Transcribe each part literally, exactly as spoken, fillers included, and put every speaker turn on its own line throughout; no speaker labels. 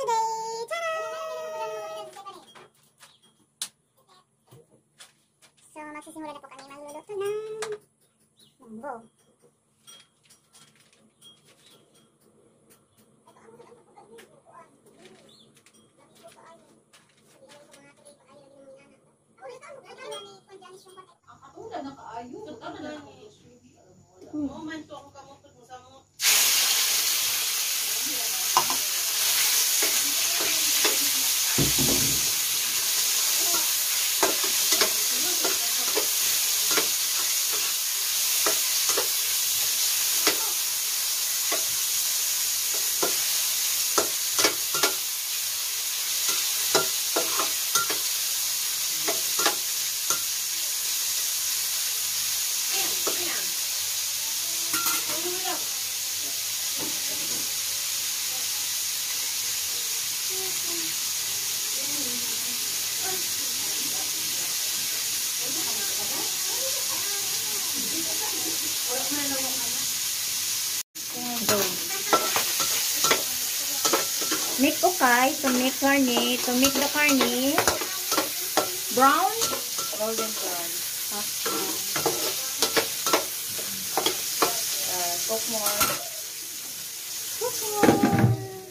today. Ta-da! So, magsisimula na po kami magluluto ng munggo.
Moment to ang kamutod mo sa mo.
Make okay to make carne, to make the carne brown,
Golden brown.
okay.
Uh, cook more.
Cook more.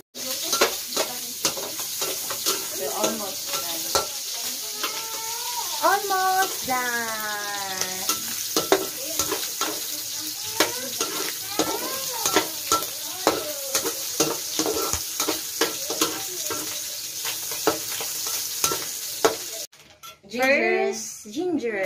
We're almost done.
Almost done. First, ginger.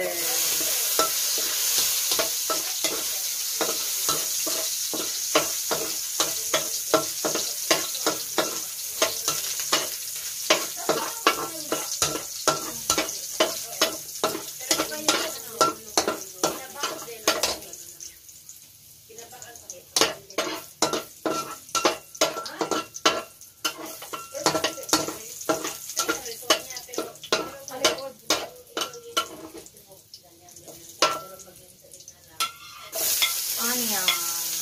Onion.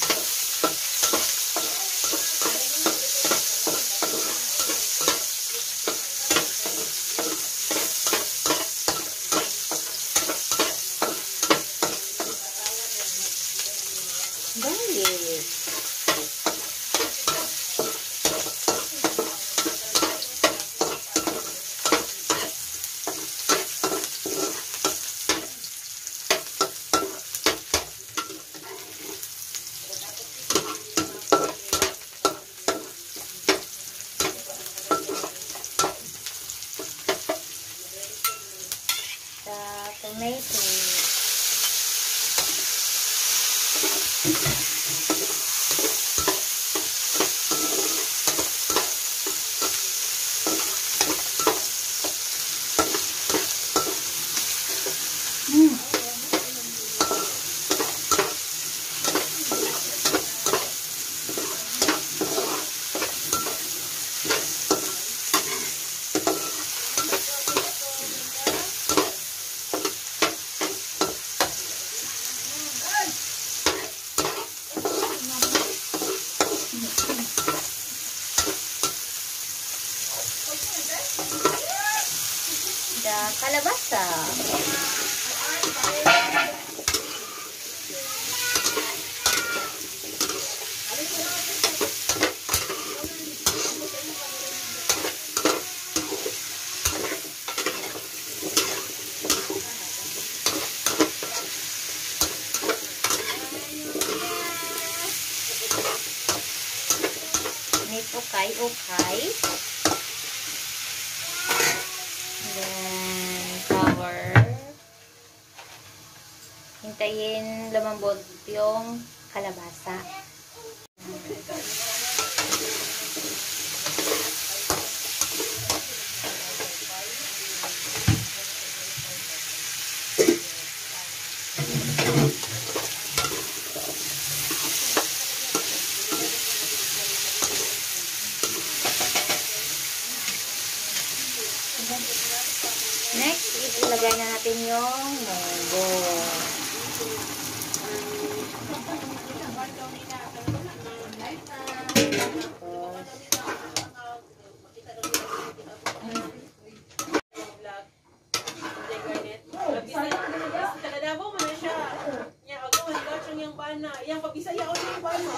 Garlic. Tomato. Mm. The kalabasa. Make okay-okay. Then, flour. Hintayin lumambot yung kalabasa. Next, ilagay na natin yung munggo.
niya o yung bano.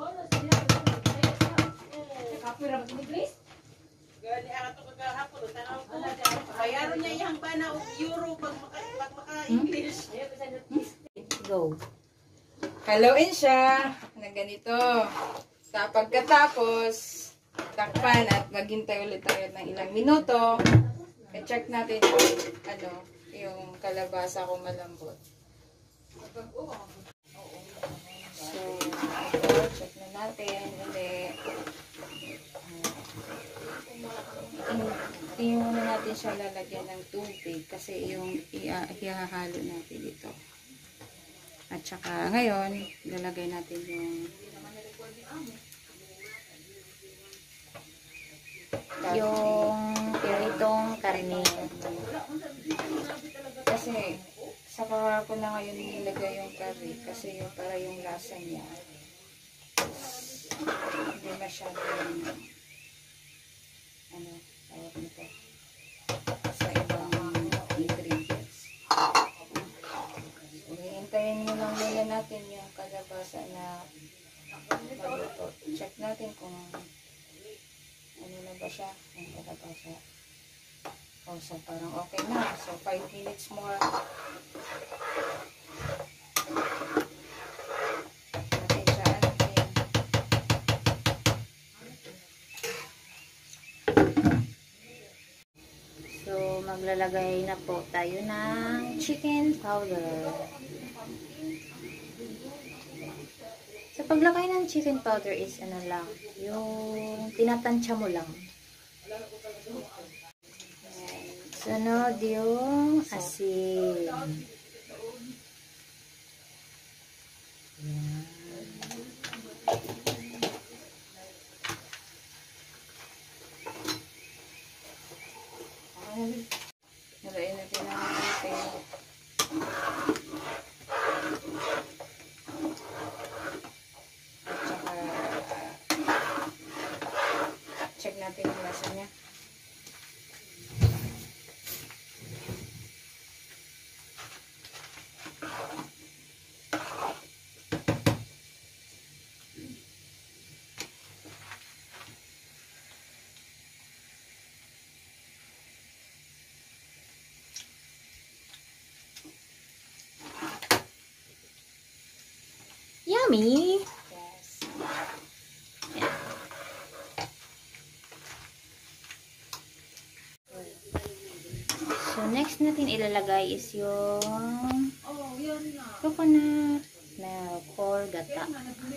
Kapoy ra ba ni Grace?
Gani ang ato kagahapon, tanaw ko. Bayaron niya yung bana o euro pag maka, pag maka-English.
Go.
Haluin siya na ganito. Sa pagkatapos, takpan at maghintay ulit tayo ng ilang minuto. I-check natin yung, ano, yung kalabasa kung malambot. So, ito, check na natin ulit. Hindi muna natin siya lalagyan ng tubig kasi yung ihahalo natin dito. At saka ngayon, lalagay natin yung
Yung piritong karne.
kasi saka ko na ngayon nilagay yung curry kasi yung para yung lasa niya hindi masyadong ano, tawag nito sa ibang ingredients. So, hihintayin mo lang muna natin yung kalabasa na maluto. Check natin kung ano na ba siya, yung kalabasa. Oh, so parang okay na. So, five minutes more. Natin siya anuhin.
So, maglalagay na po tayo ng chicken powder. Sa paglagay ng chicken powder is ano lang, yung tinatansya mo lang. Sunod yung asin. Yan.
Nalain natin ang ating at saka check natin yung lasa niya.
Yummy!
Yes.
So, next natin ilalagay is yung coconut milk or gata.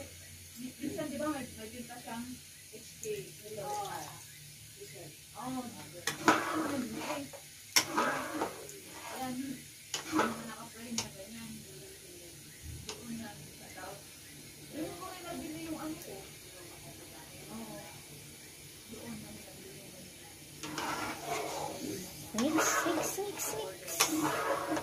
Mix, mix, mix, mix.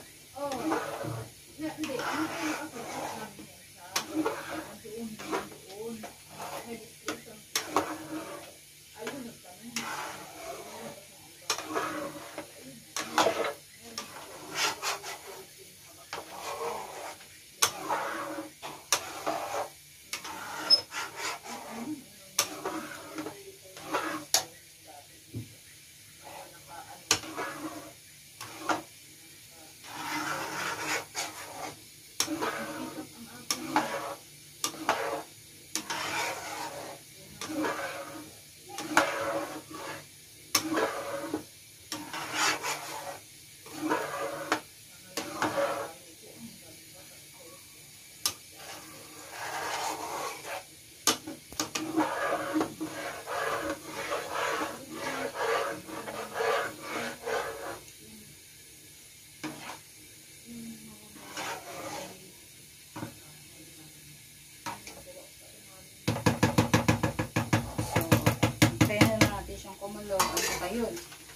Ayun.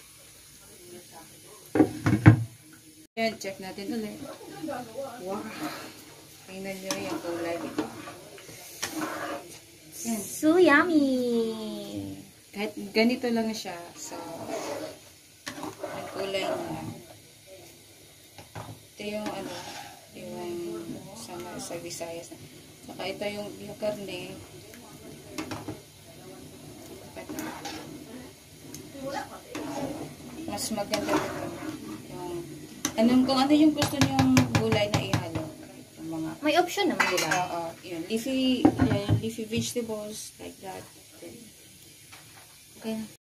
Yan, check natin ulit. Wow. Tingnan nyo yung kulay, diba? Yan.
So yummy!
Kahit ganito lang siya. So, ang kulay niya. Ito yung ano, yung sa, sa Visayas. Saka ito yung, yung karne. Mas maganda ito. Yung, anong, kung ano yung gusto niyong gulay na ihalo. Yung mga,
May option naman, di ba?
oo, yun, leafy, yan, leafy vegetables, like that. Then, okay na.